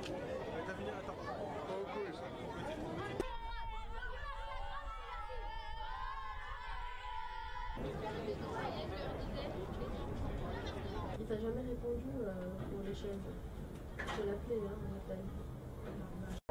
T'as fini, attends. Oh, cool. Il t'a jamais répondu pour les chaises. Je l'ai appelé là, on l'appelle.